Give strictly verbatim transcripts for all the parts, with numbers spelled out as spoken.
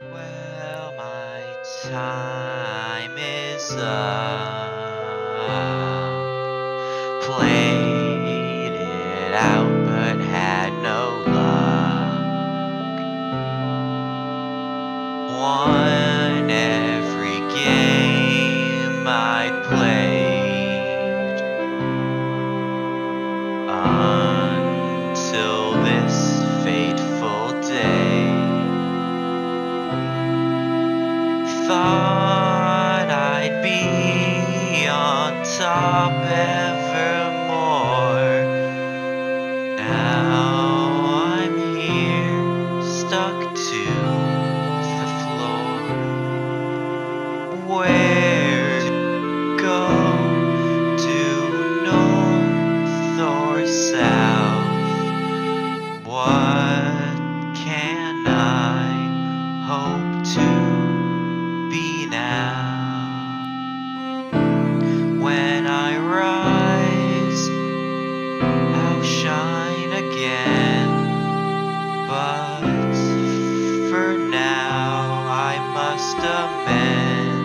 Well, my time is up. Played it out, but had no luck. Won every game I'd played until this fateful day. Thought I'd be on top evermore. Now I'm here, stuck to the floor. Where to go? To north or south? What can I hope to be now? When I rise, I'll shine again, but for now I must amend.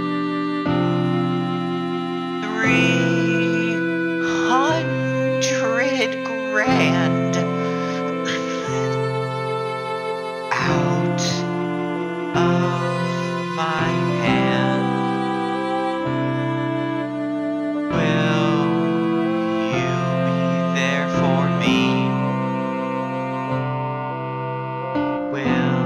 Three hundred grand out of my hand. Will you be there for me? Will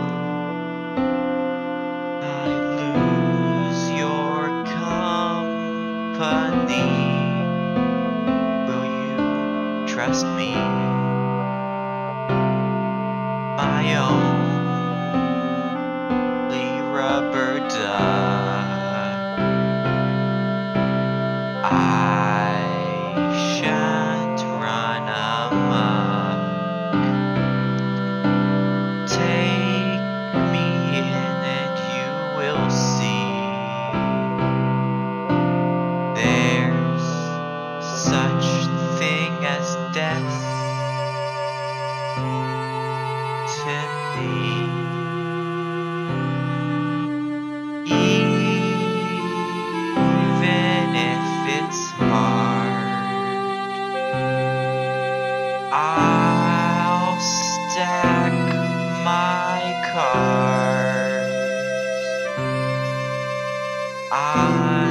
I lose your company? Will you trust me? My only rubber duck. I shan't run amok. Take me in and you will see there's such thing as destiny. Even if it's hard, I'll stack my cards. I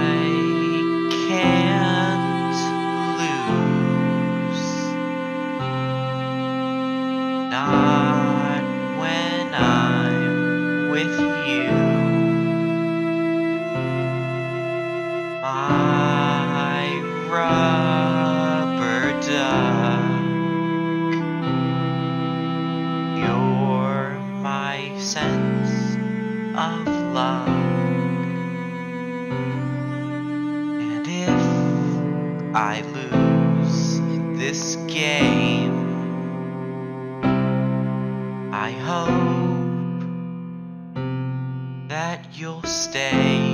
can't lose, not when I'm with you. My rubber duck, you're my sense of luck. And if I lose this game, I hope that you'll stay.